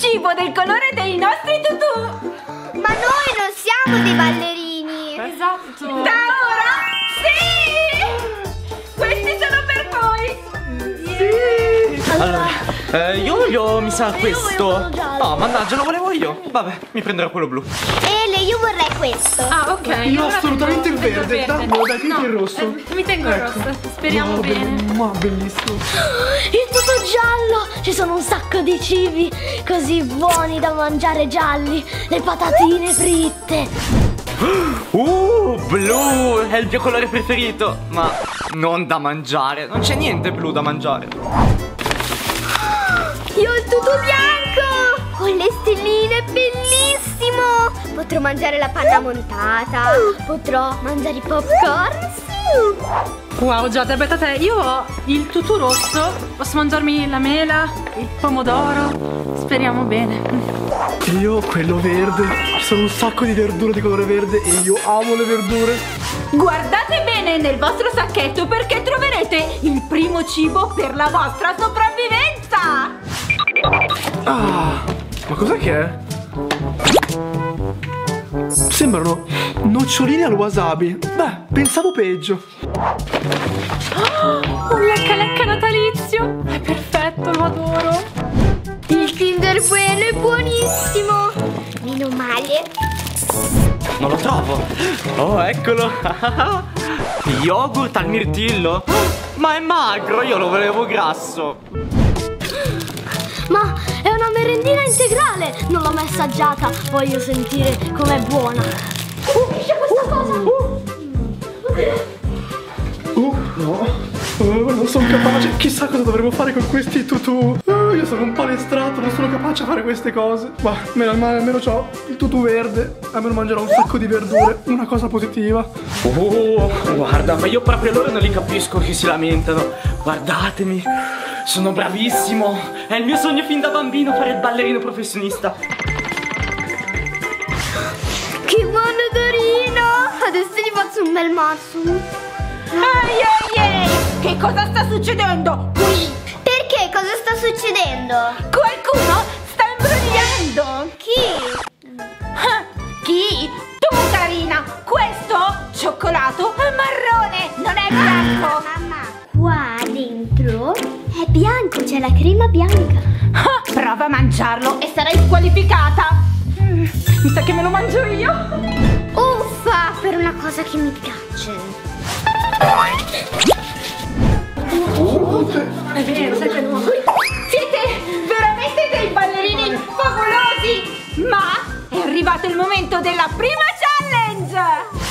cibo del colore dei nostri tutù. Ma noi non siamo dei ballerini. Esatto. Da ora, sì! Questi sono per voi. Sì. Allora, io voglio, mi sa, questo. No, mannaggia, lo volevo io. Vabbè, mi prenderò quello blu. Ele, io vorrei questo. Ah, ok. Io assolutamente il verde. Dammelo, dai, No, il rosso. mi tengo il rosso. Speriamo bene. Ma bellissimo. Il tutto giallo! Ci sono un sacco di cibi così buoni da mangiare gialli. Le patatine fritte. Blu è il mio colore preferito. Ma non da mangiare. Non c'è niente blu da mangiare. Io ho il tutto bianco! Con le stelline, bellissimo! Potrò mangiare la panna montata. Potrò mangiare i popcorn. Sì. Wow, Giada, aspetta te, io ho il tutù rosso. Posso mangiarmi la mela, il pomodoro. Speriamo bene. Io ho quello verde. Ci sono un sacco di verdure di colore verde e io amo le verdure. Guardate bene nel vostro sacchetto perché troverete il primo cibo per la vostra sopravvivenza. Ah, ma cos'è che è? Sembrano noccioline al wasabi. Beh, pensavo peggio. Un lecca natalizio. È perfetto, lo adoro. Il Kinder Bueno è buonissimo. Meno male. Non lo trovo. Oh, eccolo. Yogurt al mirtillo. Ma è magro, io lo volevo grasso. Ma è una merendina integrale. Non l'ho mai assaggiata. Voglio sentire com'è buona. C'è questa cosa. No. Non sono capace. Chissà cosa dovremmo fare con questi tutù. Io sono un palestrato, non sono capace a fare queste cose. Ma almeno ho il tutù verde. Almeno mangerò un sacco di verdure. Una cosa positiva. Guarda, ma io proprio loro non li capisco che si lamentano. Guardatemi, sono bravissimo. È il mio sogno fin da bambino fare il ballerino professionista. Che buono odorino. Adesso gli faccio un bel morso. Ehi! Che cosa sta succedendo qui? Perché? Cosa sta succedendo? Qualcuno sta imbrogliando. Chi? Chi? Tu, carina. Questo cioccolato è marrone, non è bianco. Mamma, qua dentro è bianco, c'è la crema bianca. Prova a mangiarlo e sarai squalificata. Mi sa che me lo mangio io. Uffa, per una cosa che mi piace. È vero, sai che nuovo. Siete veramente dei ballerini favolosi. Ma è arrivato il momento della prima challenge.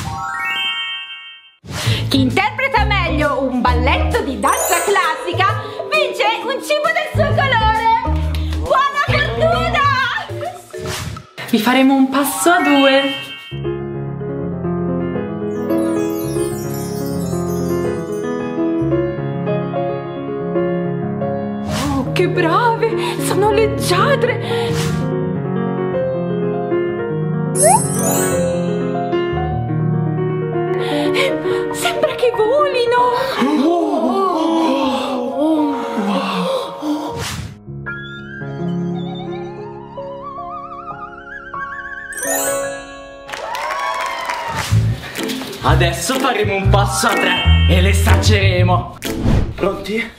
Chi interpreta meglio un balletto di danza classica vince un cibo del suo colore. Buona fortuna! Vi faremo un passo a due. Che brave! Sono leggiadre! Sembra che volino! Adesso faremo un passo a tre e le stracceremo. Pronti?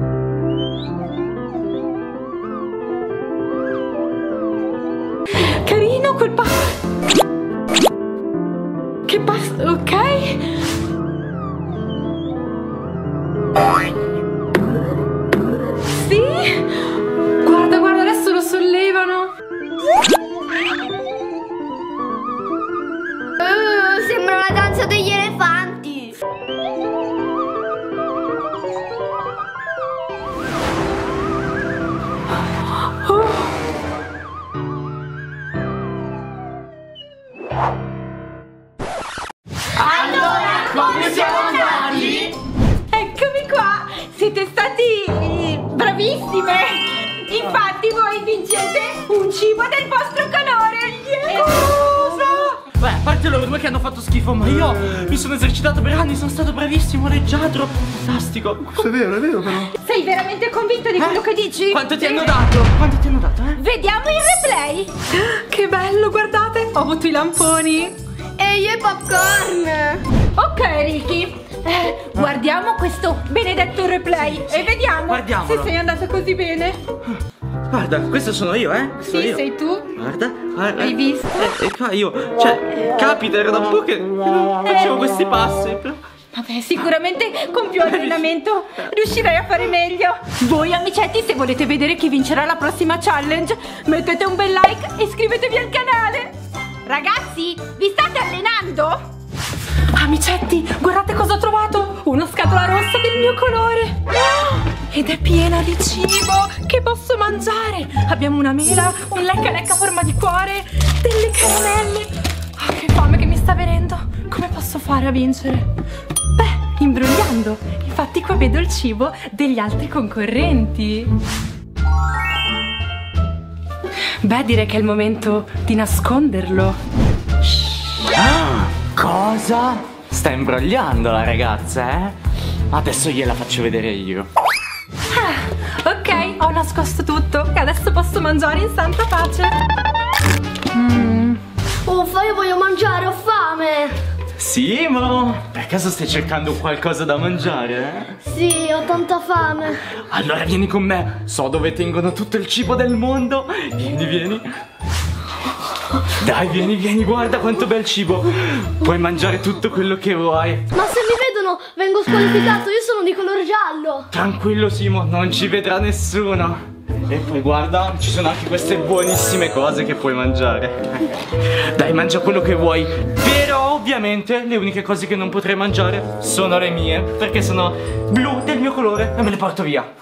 Carino quel passo. Che passo, ok? Sì? Guarda, adesso lo sollevano. Sembra la danza degli elefanti. Allora, come siamo andati? Eccomi qua, siete stati bravissime. Infatti voi vincete un cibo del vostro colore. Cosa? Beh, a parte loro due che hanno fatto schifo, ma io mi sono esercitato per anni, sono stato bravissimo, leggiadro, fantastico. Questo è vero però. Sei veramente convinto di quello che dici? Quanto ti hanno dato? Quanto ti hanno dato, Vediamo il ok. Che bello, guardate, ho avuto i lamponi. E io i popcorn. Ok, Ricky, guardiamo questo benedetto replay e vediamo Guardiamolo. se sei andato così bene. Guarda, questo sono io, Sono Sì, io. sei tu. Guarda. Hai visto? E qua io, cioè, capita, era da un po' che non facevo questi passi. Però... Vabbè, sicuramente con più allenamento riuscirai a fare meglio. Voi amicetti, se volete vedere chi vincerà la prossima challenge, mettete un bel like e iscrivetevi al canale. Ragazzi, vi state allenando? Amicetti, guardate cosa ho trovato. Una scatola rossa del mio colore. Ed è piena di cibo che posso mangiare. Abbiamo una mela, un lecca lecca a forma di cuore, delle caramelle. Che fame che mi sta venendo. Come posso fare a vincere? Beh, imbrogliando. Infatti qua vedo il cibo degli altri concorrenti. Beh, direi che è il momento di nasconderlo. Cosa? Sta imbrogliando la ragazza, Adesso gliela faccio vedere io. Ok, ho nascosto tutto e adesso posso mangiare in santa pace. Uffa, io voglio mangiare, ho fame. Simo, per caso stai cercando qualcosa da mangiare, Sì, ho tanta fame. Allora vieni con me, so dove tengono tutto il cibo del mondo. Vieni. Dai, vieni, guarda quanto bel cibo. Puoi mangiare tutto quello che vuoi. Ma se mi vedono vengo squalificato, io sono di colore giallo. Tranquillo Simo, non ci vedrà nessuno. E poi guarda, ci sono anche queste buonissime cose che puoi mangiare. Dai, mangia quello che vuoi. Però ovviamente le uniche cose che non potrai mangiare sono le mie, perché sono blu del mio colore e me le porto via.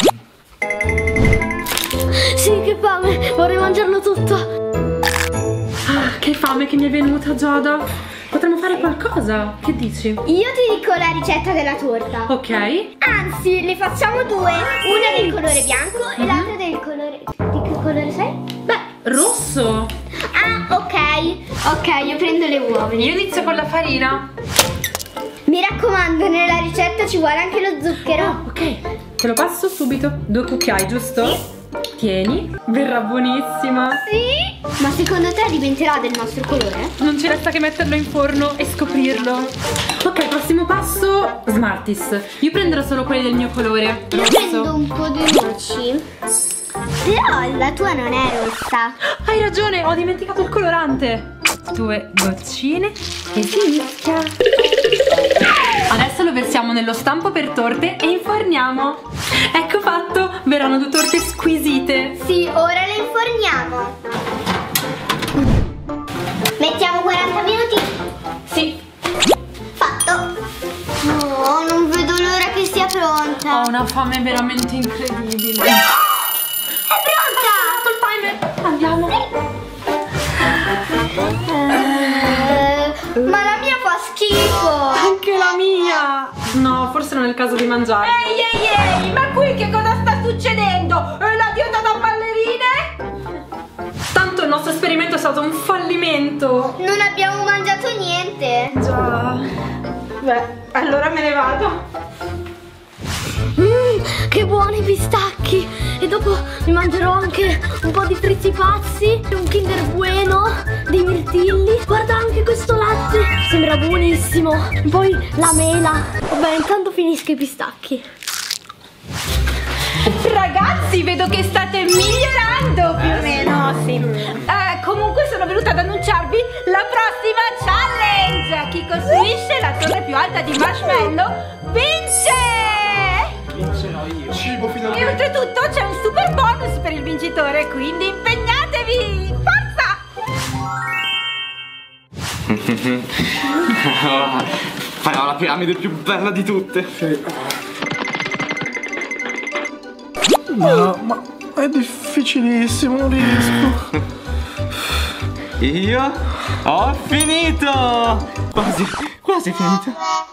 Sì, che fame, vorrei mangiarlo tutto. Che fame che mi è venuta, Giada. Potremmo fare qualcosa, che dici? Io ti dico la ricetta della torta. Ok. Anzi, ne facciamo due. Una del colore bianco e l'altra del colore... Di che colore sei? Beh, rosso. Ah, ok. Ok, io prendo le uova. Io inizio con la farina. Mi raccomando, nella ricetta ci vuole anche lo zucchero. Ok, te lo passo subito. 2 cucchiai, giusto? Sì. Tieni, verrà buonissima. Sì? Ma secondo te diventerà del nostro colore? Non ci resta che metterlo in forno e scoprirlo. Ok, prossimo passo, Smarties. Io prenderò solo quelli del mio colore. Io prendo un po' di noci. Però la tua non è rossa. Hai ragione, ho dimenticato il colorante. 2 goccine e si mischia. Adesso lo versiamo nello stampo per torte e inforniamo. Ecco fatto, verranno 2 torte squisite. Sì, ora le inforniamo. Mettiamo 40 minuti. Sì. Fatto. No, non vedo l'ora che sia pronta. Ho una fame veramente incredibile. È pronta! Col timer, andiamo. Ma la mia fa schifo. Anche la mia. No, forse non è il caso di mangiare. Ehi, ma qui che cosa sta succedendo? È la dieta da ballerine? Tanto il nostro esperimento è stato un fallimento. Non abbiamo mangiato niente. Già. Beh, allora me ne vado. Che buoni pistacchi. E dopo mi mangerò anche un po' di frizzi pazzi, un Kinder Bueno, dei mirtilli. Guarda anche questo latte, sembra buonissimo. E poi la mela. Vabbè, intanto finisco i pistacchi. Ragazzi, vedo che state migliorando più o meno, sì. Comunque sono venuta ad annunciarvi la prossima challenge. Chi costruisce la torre più alta di marshmallow vince! Vincerò io. Cibo E finalmente. oltretutto c'è un super bonus per il vincitore, quindi impegnatevi! Forza! Farò la piramide più bella di tutte. Ma è difficilissimo, non riesco. Io ho finito! Quasi finito.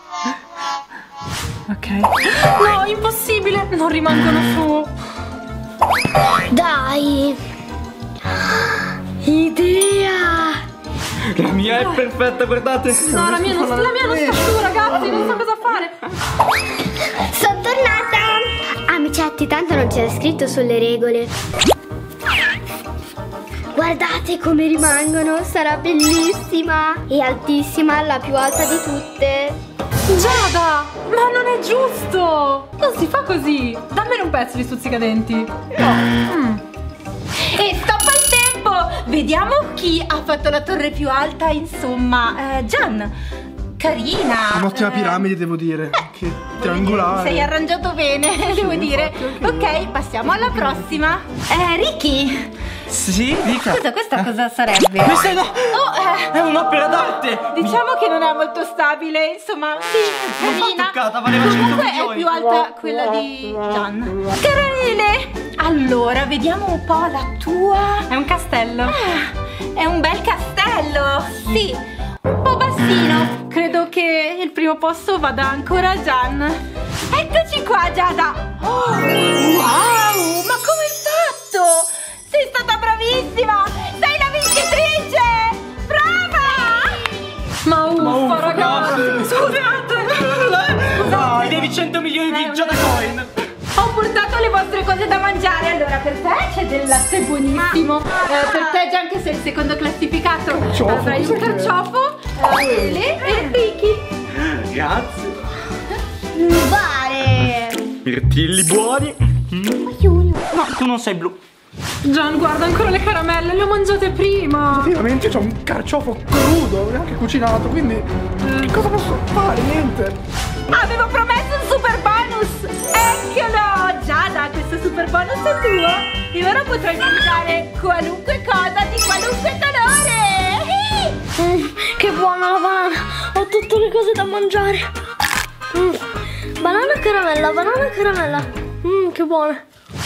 Ok. No, impossibile, non rimangono su. Dai. Idea. La mia è perfetta, guardate. No, la mia non sta su, ragazzi, non so cosa fare. Sono tornata. Amicetti, tanto non c'era scritto sulle regole. Guardate come rimangono, sarà bellissima e altissima, la più alta di tutte. Giada, ma non è giusto! Non si fa così! Dammene un pezzo di stuzzicadenti. No. E stop al tempo! Vediamo chi ha fatto la torre più alta, insomma. Gian. Carina. Un'ottima piramide, devo dire. Che triangolare. Sei arrangiato bene, devo dire. Ok, passiamo alla prossima. Ricky. Sì, dica. Scusa, questa cosa sarebbe? Questa no! Oh, È un'opera d'arte! diciamo che non è molto stabile, insomma, sì, Non va carina. toccata, valeva 100 Comunque è milioni. più alta quella di Gian. Caramele! Allora, vediamo un po' la tua. È un castello. È un bel castello, sì, un po' bassino. Credo che il primo posto vada ancora a Gian. Eccoci qua, Giada. Oh, wow, ma come hai fatto? Sei stata bravissima! Sei la vincitrice! Brava! Ma uffa, ragazzi! Scusate! Dai, devi 100 milioni di Giada Coin! Ho portato le vostre cose da mangiare. Allora, per te c'è del latte buonissimo. Per te, Gian, che sei il secondo classificato, avrai un carciofo, mele e Ricky. Grazie! Vale. Mirtilli buoni! No, tu non sei blu. Gian, guarda ancora le caramelle, le ho mangiate prima. Effettivamente c'è un carciofo crudo, neanche cucinato, quindi che cosa posso fare? Niente. Avevo promesso un super bonus. Eccolo, Giada, questo super bonus è tuo. E ora potrai mangiare qualunque cosa di qualunque colore. Che buona la banana. Ho tutte le cose da mangiare. Banana caramella, banana caramella. Che buona.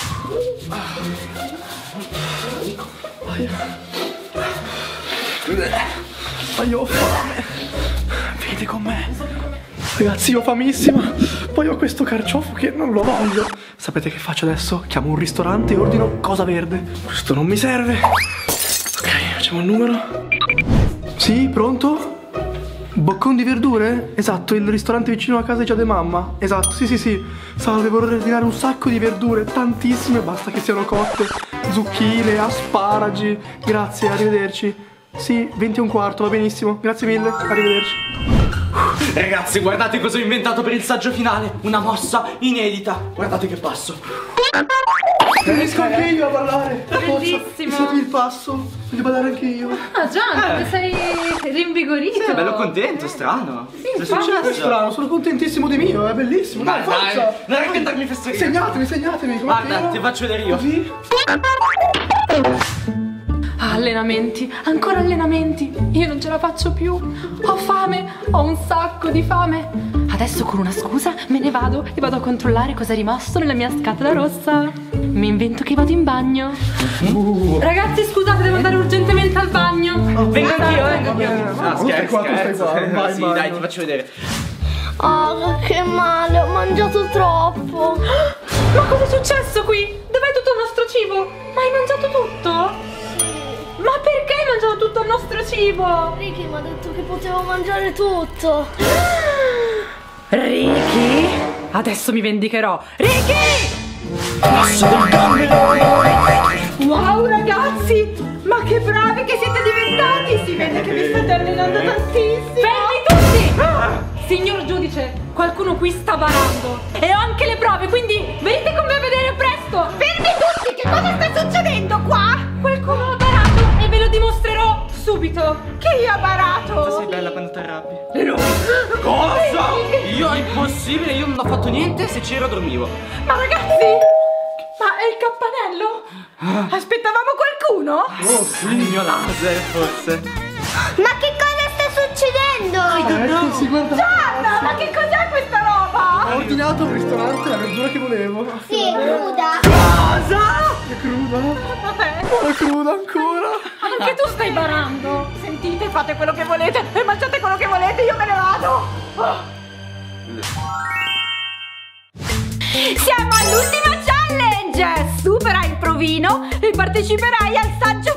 Ma io ho fame. Venite con me. Ragazzi, io ho famissima. Poi ho questo carciofo che non lo voglio. Sapete che faccio adesso? Chiamo un ristorante e ordino cosa verde. Questo non mi serve. Ok, facciamo il numero. Sì, pronto? Boccon di verdure? Esatto, il ristorante vicino a casa di Giada e Mamma. Esatto, sì. Salve, vorrei ordinare un sacco di verdure, tantissime, basta che siano cotte. Zucchine, asparagi. Grazie, arrivederci. Sì, 20 e un quarto, va benissimo. Grazie mille, arrivederci. Ragazzi, guardate cosa ho inventato per il saggio finale. Una mossa inedita. Guardate che passo. Riesco anche io a ballare. Bellissimo. Mi segui il passo? Voglio ballare anche io. Ah, Gian, sei rinvigorito. Sei bello contento, strano. Che è È successo? strano, sono contentissimo di mio, è bellissimo. Dai, forza. Non raccontarmi fesserie. Segnatemi. Guarda, ti faccio vedere io. Così? Allenamenti, ancora allenamenti. Io non ce la faccio più. Ho fame, ho un sacco di fame. Adesso con una scusa me ne vado e vado a controllare cosa è rimasto nella mia scatola rossa. Mi invento che vado in bagno. Ragazzi, scusate, devo andare urgentemente al bagno. Vengo anch'io. Ah, tu stai qua, scherzo. vai, Sì, vai. dai, ti faccio vedere. Oh, che male, ho mangiato troppo. Ma cosa è successo qui? Dov'è tutto il nostro cibo? Ma hai mangiato tutto? Ma perché hai mangiato tutto il nostro cibo? Ricky mi ha detto che potevo mangiare tutto. Ricky? Adesso mi vendicherò. Ricky! Wow, ragazzi! Ma che bravi che siete diventati! Si vede che vi state allenando tantissimo! Fermi tutti! Signor giudice, qualcuno qui sta barando. E ho anche le prove, quindi venite con me a vedere presto! Fermi tutti, che cosa sta succedendo qua? Qualcuno ha barato e ve lo dimostrerò subito! Chi ha barato? Sei bella quando ti arrabbi. Cosa? Io è impossibile, io non ho fatto niente, se c'ero dormivo. Ma ragazzi! Ma è il campanello? Aspettavamo qualcuno? Oh sì, il mio laser forse. Ma che cosa sta succedendo? Sì, guarda. Gianna, ma che cos'è questa roba? Ho ordinato al ristorante la verdura che volevo. Sì, è cruda. Cosa? È cruda? Vabbè, È cruda ancora. Anche tu stai barando! sentite, fate quello che volete e mangiate quello che volete, io me ne vado. Siamo all'ultima challenge! Supera il provino e parteciperai al saggio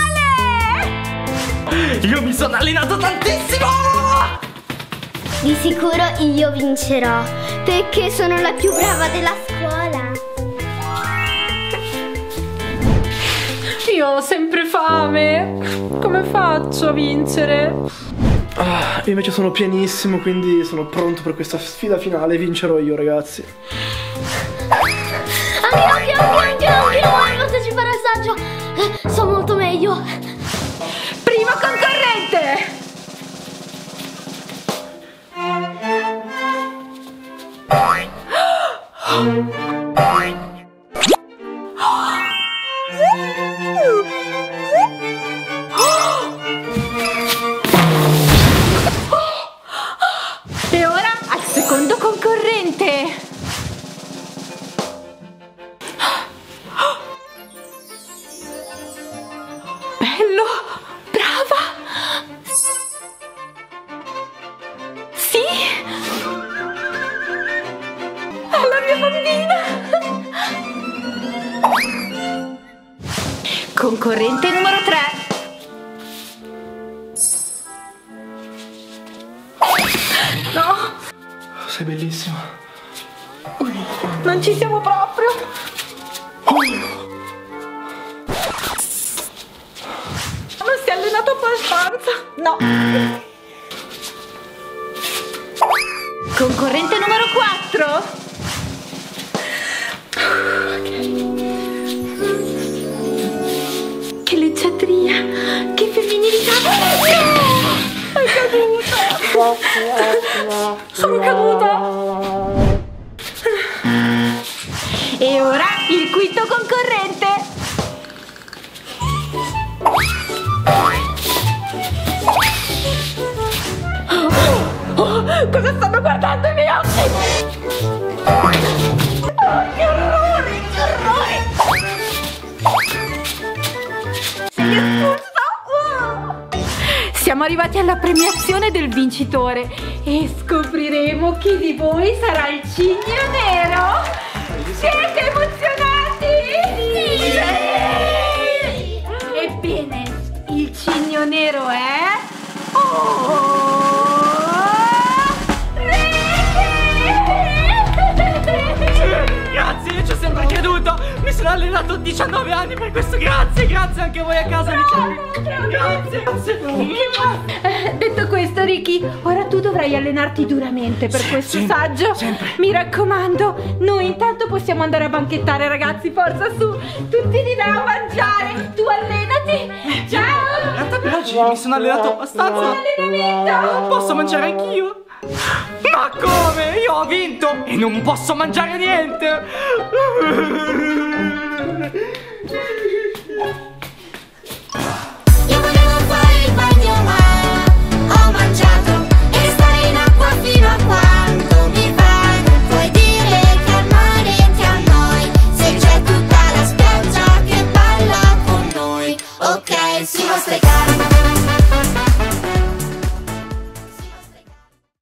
finale! Io mi sono allenato tantissimo! Di sicuro io vincerò, perché sono la più brava della scuola. Io ho sempre fame. Come faccio a vincere? Io invece sono pienissimo, quindi sono pronto per questa sfida finale. Vincerò io, ragazzi. Portaci per assaggio. So molto meglio. Primo concorrente. E ora al secondo concorrente. Bello, brava. Sì. È la mia bambina. Concorrente numero 3. No, Sei bellissima. non ci siamo proprio. Non si è allenato abbastanza. No. Concorrente numero 4. Che leggiadria, che femminilità. No! È caduta. Sono caduta. E ora il quinto concorrente. Cosa stanno guardando i miei occhi? Che orrore, che orrore! Sei espulso! Siamo arrivati alla premiazione del vincitore e scopriremo chi di voi sarà il cigno nero. Siete emozionati? Sì! Ebbene, il cigno nero è... Grazie, io ci ho sempre creduto. Mi sono allenato 19 anni per questo. Grazie, grazie anche a voi a casa. Grazie, grazie. Detto questo, Ricky, ora tu dovrai allenarti duramente per questo sempre, saggio. sempre. Mi raccomando, noi intanto possiamo andare a banchettare, ragazzi. Forza, su, tutti di là a mangiare. Tu allenati. Ciao. In realtà per oggi mi sono allenato abbastanza. Buon allenamento. Posso mangiare anch'io? Ma come? Io ho vinto e non posso mangiare niente. Io volevo fare il bagno ma ho mangiato e stare in acqua fino a quando mi va. Non puoi dire che al mare ti annoi se c'è tutta la spiaggia che balla con noi. Ok, si va a strecare.